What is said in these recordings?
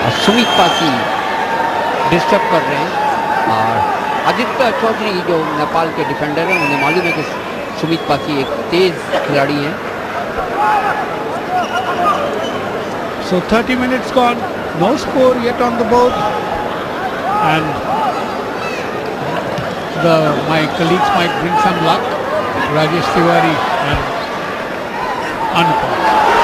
और सुमित पासी डिस्टर्ब कर रहे हैं। और आदित्य चौधरी जो नेपाल के डिफेंडर हैं, उन्हें मालूम है कि सुमित पासी एक तेज खिलाड़ी हैं। So 30 minutes gone, no score yet on the board, and my colleagues might bring some luck. Rajesh Tiwari and Anupam.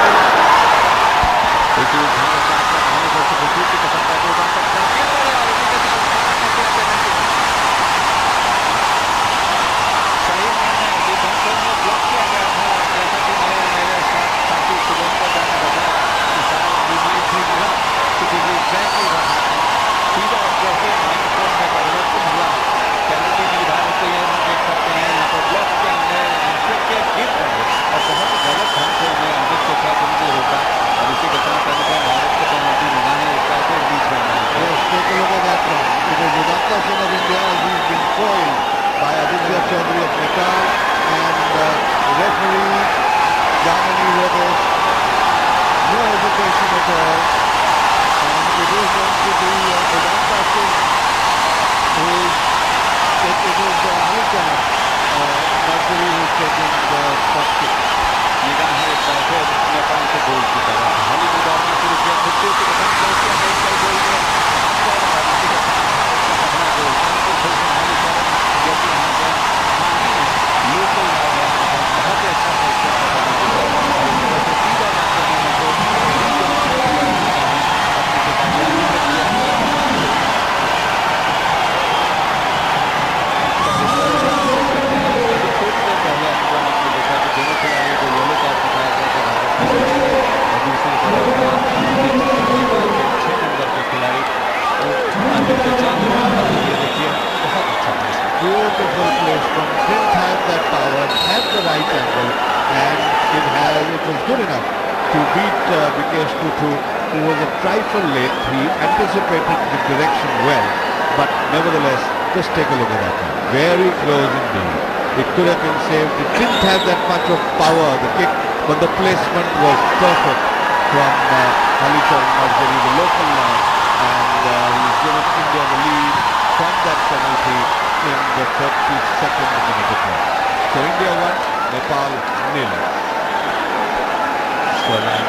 Just take a look at that. Very close indeed. It could have been saved. It didn't have that much of power, the kick, but the placement was perfect from Halichand Marjari, the local lad, and he's given India the lead from that penalty in the 32nd minute of play. So India 1, Nepal 0. Scoreline.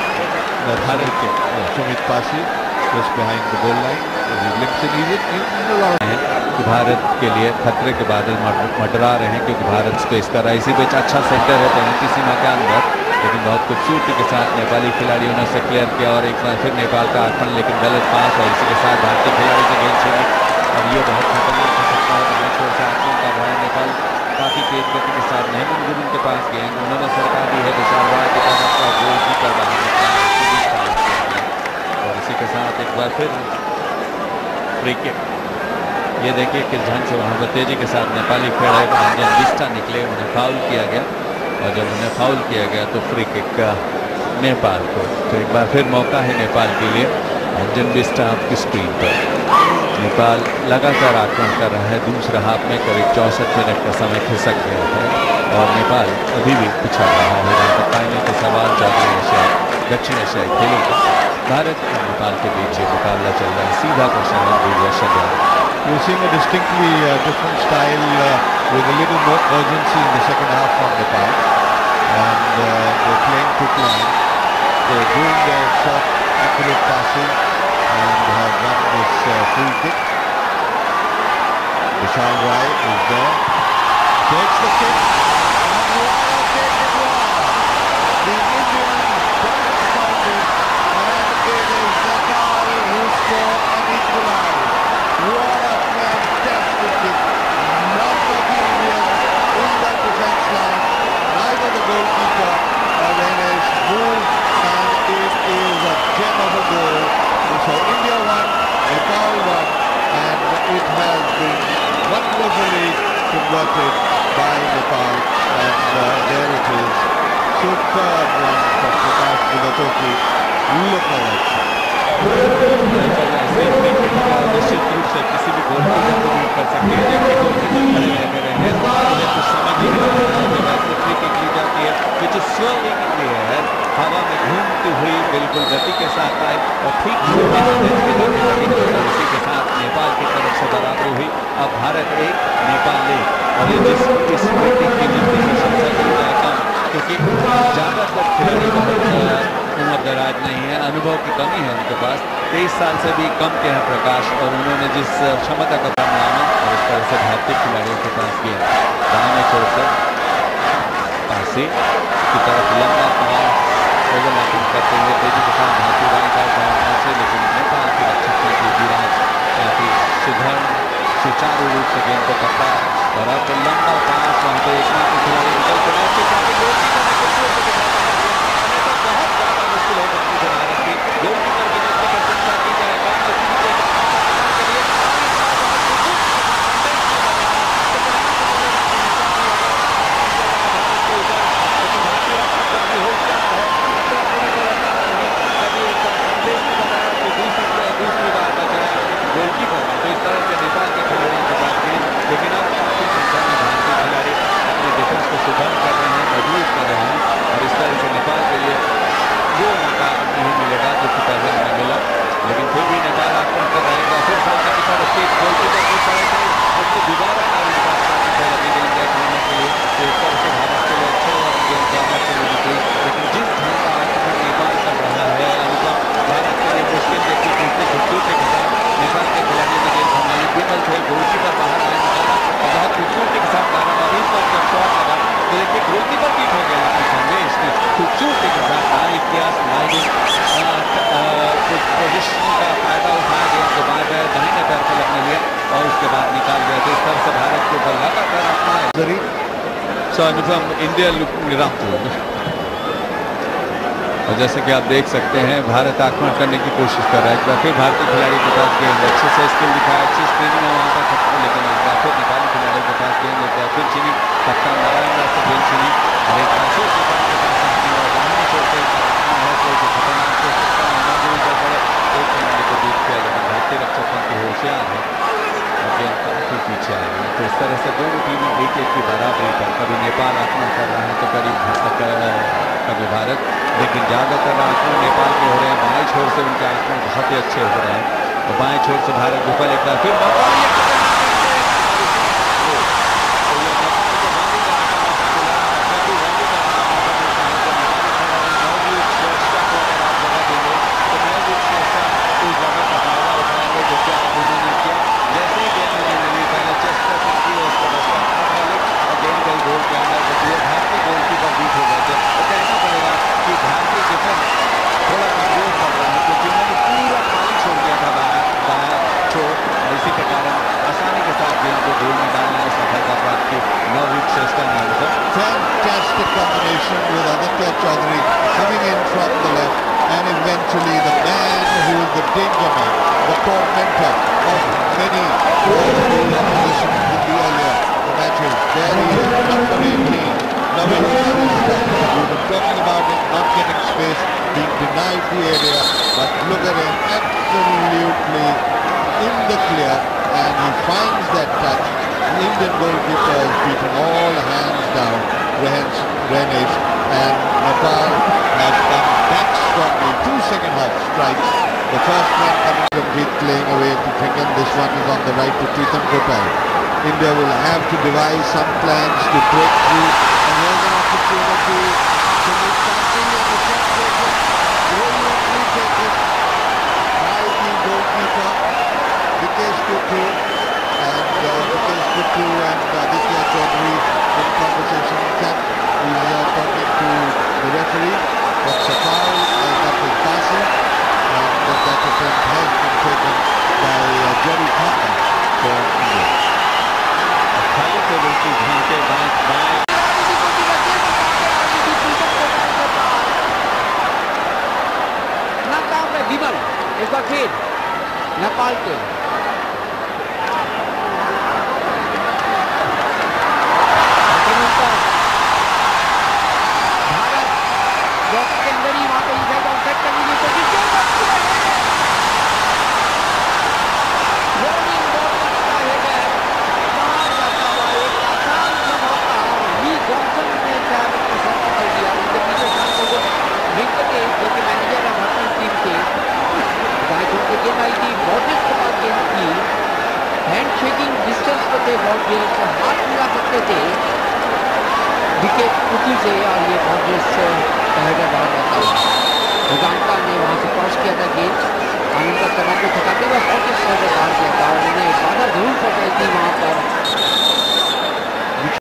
Sumit Pasi just behind the goal line. He limps in. He's in a lot of कि भारत के लिए खतरे के बादल मंडरा रहे हैं, क्योंकि भारत स्पेस कर रहा है। इसी बीच अच्छा सेंटर है पेनल्टी सीमा के अंदर, लेकिन बहुत खूबसूरती के साथ नेपाली खिलाड़ियों ने उसे क्लियर किया और एक बार फिर नेपाल का आक्रमण, लेकिन गलत पास है। इसी के साथ भारतीय खिलाड़ी से गेंद छीनी और ये बहुत खतरनाक हो सकता है। मैच छोड़ से आक्रमण कर रहा है नेपाल, काफ़ी तेज गति के साथ नहीं गुरुंग उनके पास गेंद उन्होंने सरकार दी है विशाल राय के पास अपना गोल की कर रहा है। और इसी के साथ एक बार फिर फ्री किक। ये देखिए किस ढंग से वहाँ पर तेजी के साथ नेपाली खिलाड़ी अंजन बिस्टा निकले, उन्हें फाउल किया गया और जब उन्हें फाउल किया गया तो फ्री किक का नेपाल को। तो एक बार फिर मौका है नेपाल के लिए। अंजन बिस्टा आपकी स्क्रीन पर। नेपाल लगातार आक्रमण कर रहा है। दूसरा हाफ में करीब 64 मिनट का समय खिसक गया है और नेपाल अभी भी पिछड़ रहा है। फाइनल के सवाल दक्षिण एशियाई खेलों का भारत और नेपाल के बीच ये मुकाबला चल रहा है। सीधा क्वेश्चन है Doordarshan. You're seeing a distinctly different style with a little more urgency in the second half from Nepal, and they're playing to plan. They're doing their short, accurate passing and have won this free kick. Vishal Rai is there, takes the kick, and what a kick it was! The Indians dumbfounded, and it is Nepal who score and equalize. What a fantastic kick! None of the Indians in that defence line, neither the goalkeeper or Renes moved, and it is a gem of a goal. So India won, Nepal won, and it has been wonderfully converted by Nepal, and there it is. Superb run from Prakash Vivatoki. Look at that shot. निश्चित रूप से किसी भी गोल को दूर कर सकते हैं। जबकि गोलकीपर खड़े लगे रहे हैं, उन्हें कुछ समझ ही नहीं आता है। फ्री किक ली जाती है, which is swirling in the air. हवा में घूमती हुई बिल्कुल गति के साथ आई और ठीक उसी के साथ नेपाल की तरफ से बराबरी हुई। अब भारत 1 नेपाल 1 और ये इस बैटिंग की गिनती प्रशंसा की जाए कम, क्योंकि ज़्यादातर खिलाड़ी बहुत उम्र दराज नहीं है, अनुभव की कमी है उनके पास। 23 साल से भी कम के हैं प्रकाश, और उन्होंने जिस क्षमता का परिणाम और इस तरह से भारतीय खिलाड़ियों के पास किया दाहिने छोर से पासी की तरफ लंबा पास ओवरलैपिंग करते हुए तेजी के साथ भारतीय राइट आउट भावना से, लेकिन नेपाल की रक्षक की विराट काफी सुचारू रूप से गेंद को पकड़ा और अब लंबा पास वहाँ पे एकमात्र खिलाड़ी निकल चला बहुत ज्यादा मुश्किल हो सकती है भारत की गोलकीपर की गिनती की चिंता की जाए दूसरी बार बचाया गोलकीपर, तो इस तरह से नेपाल के खिलाड़ियों के पास गेंद, लेकिन अब काफी संख्या में भारतीय खिलाड़ी अपने डिफेंस को सुधार कर रहे हैं, मजबूत कर रहे हैं और इस तरह से नेपाल के लिए वो मौका नहीं मिलेगा जो कि पहले में मिला। लेकिन फिर भी नेपाल आक्रमण कर रहेगा, फिर सामने की तरफ से गोलकीपर की तरफ से उसको दोबारा लगी गेंद खेलने के लिए, तो इस तरह से भारत के लिए अच्छा हुआ गेंद करने के लिए निकली। लेकिन जिस ढंग का आक्रमण नेपाल कर रहा है अनुपम, भारत के लिए मुश्किल देखी इतनी खूबसूरती के साथ नेपाल के खिलाड़ियों ने गेंद संभाली, विमल थे गोलकीपर बाहर आए निकाला और बहुत खूबसूरती के साथ मारा और इस पर जब शॉट लगा तो देखिए गोलकीपर बीट हो गया, लेकिन संदेश ने खूबसूरती के साथ नाइट किया, स्लाइडिंग पोजिशन का फायदा उठाया, गेंद को बार बार दाहिने पैर पर लगने लिया और उसके बाद निकाल गया। तो इस तरह से भारत के ऊपर लगातार अपना अनुपम इंडिया लुकिंग रफ, और जैसे कि आप देख सकते हैं भारत आक्रमण करने की कोशिश कर रहा है। एक बार फिर भारतीय खिलाड़ी के पास गेंद, अच्छे से स्किल दिखाया, अच्छी स्क्रीनिंग है वहाँ पर, लेकिन एक बार फिर नेपाली खिलाड़ी के पास गेंद, एक बार फिर चीनी कप्तान नारायण दास से गेंद चीनी और एक बार फिर नेपाल के पास दाहिने छोर से खतरनाक एक खिलाड़ी को बीत किया, लेकिन भारतीय रक्षक की होशियार है और गेंद काफी पीछे आ रही है। तो इस तरह से दोनों टीमें 1-1 की बराबरी पर, कभी नेपाल आक्रमण कर रहा है तो कभी भारत, लेकिन ज़्यादातर आक्रमण नेपाल के हो रहे हैं। बाएं छोर से उनके आक्रमण बहुत ही अच्छे हो रहे हैं और बाएं छोर से भारत विफल, एक बार फिर fantastic combination with Aditya Chaudhary coming in from the left, and eventually the man who is the danger man, the tormentor of many oppositions in the earlier matches. There he is, number 18, Navin Shrestha. We've been talking about him not getting space, being denied the area, but look at him, absolutely in the clear, and he finds that touch. The Indian goalkeeper is beating all hands down, Renesh, and Nepal has come back strongly. 2 second half strikes. The first one coming from Jeet playing away to Tringan. This one is on the right to Pritam Kotal. India will have to devise some plans to break through, and here's an opportunity to make something, and the shot goes in. Brilliantly taken by the goalkeeper, Vikesh Kuttu. And Vikesh Kuttu and Aditya Chaudhary in conversation. In fact, we are talking to the referee, but Safal that was passing, and that attempt has been taken by Jerry Thakur for India. खाली table की घंटे बाएं नाकाम है विमल, एक बार फिर नेपाल के striking distance पे थे बॉर्डर्स, हाथ मिला सकते थे विकेट ऊँची से, और ये बॉर्डर्स हेडर बाहर रहता है। उगांटा ने वहाँ से क्रॉस किया था गेंद, आनंद शर्मा को ठकाते हुए बॉर्डर्स हेडर बाहर किया था, और उन्हें बाधा जरूर पटाई थी वहाँ पर